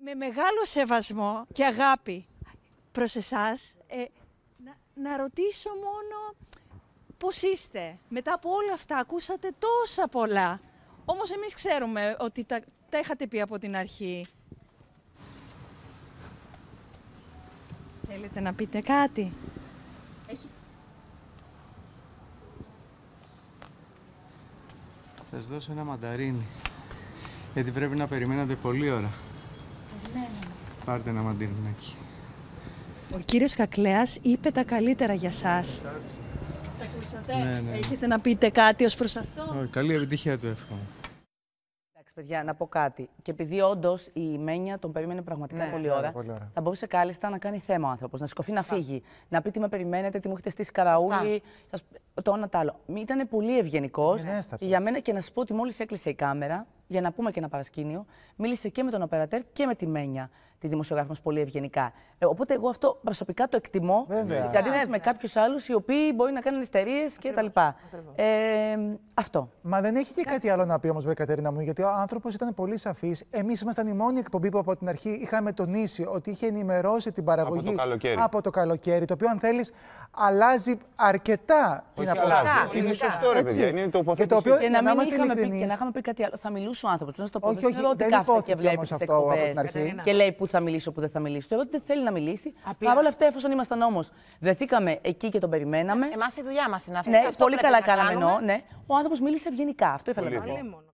με μεγάλο σεβασμό και αγάπη προς εσάς, να ρωτήσω μόνο πώς είστε. Μετά από όλα αυτά ακούσατε τόσα πολλά. Όμως εμείς ξέρουμε ότι τα είχατε πει από την αρχή. Θέλετε να πείτε κάτι? Σας δώσω ένα μανταρίνι, γιατί πρέπει να περιμένατε πολλή ώρα. Πάρτε ένα μανταρινάκι. Ο κύριος Κακλέας είπε τα καλύτερα για σας. Τα ακούσατε? Ναι. Έχετε να πείτε κάτι ως προς αυτό? Καλή επιτυχία του εύχομαι. Εντάξει, παιδιά, να πω κάτι. Και επειδή όντως η Μένια τον περίμενε πραγματικά πολλή ώρα, θα μπορούσε κάλλιστα να κάνει θέμα ο άνθρωπος, να σηκωθεί να φύγει. Να πει τι με περιμένετε, τι μου έχετε στήσει καραούλι. Το ένα τ' άλλο. Ήταν πολύ ευγενικός. Και για μένα, και να σας πω ότι μόλις έκλεισε η κάμερα, για να πούμε και ένα παρασκήνιο, μίλησε και με τον οπερατέρ και με τη Μένια, τη δημοσιογράφη μας, πολύ ευγενικά. Οπότε εγώ αυτό προσωπικά το εκτιμώ. Σε αντίθεση με κάποιους άλλους οι οποίοι μπορεί να κάνουν ιστερίες κτλ. Αυτό. Μα δεν έχει και κάτι άλλο να πει όμως, βρε Κατερίνα μου, γιατί ο άνθρωπος ήταν πολύ σαφής. Εμείς ήμασταν η μόνη εκπομπή που από την αρχή είχαμε τονίσει ότι είχε ενημερώσει την παραγωγή από το καλοκαίρι. Το οποίο, αν θέλεις, αλλάζει αρκετά την απόφαση. Είναι σωστό, ρε παιδιά. Είναι τοποθέτηση. Και να μην είχαμε πει κάτι άλλο. Θα μιλούσε ο άνθρωπος. Να το πω. Όχι, δεν κάθεται και βλέπει τις εκπομπές και λέει πού θα μιλήσω, πού δεν θα μιλήσω. Θεωρώ ότι δεν θέλει να μιλήσει. Παρ' όλα αυτά, εφόσον ήμασταν όμως, βρεθήκαμε εκεί και τον περιμέναμε. Εμάς η δουλειά μας είναι αυτή. Ναι, πολύ καλά κάναμε. Ο άνθρωπος μίλησε ευγενικά. Αυτό ήθελα να πω.